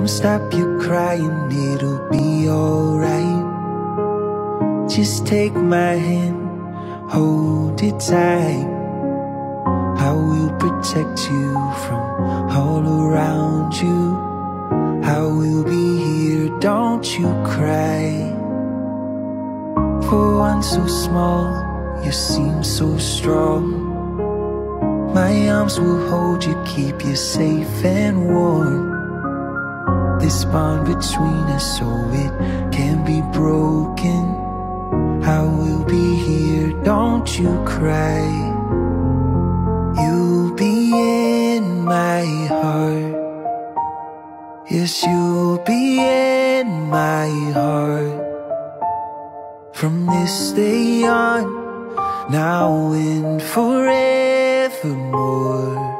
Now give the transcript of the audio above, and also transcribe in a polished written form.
Don't stop your crying, it'll be alright. Just take my hand, hold it tight. I will protect you from all around you. I will be here, don't you cry. For one so small, you seem so strong. My arms will hold you, keep you safe and warm. This bond between us, so it can be broken. I will be here, don't you cry. You'll be in my heart. Yes, you'll be in my heart. From this day on, now and forevermore.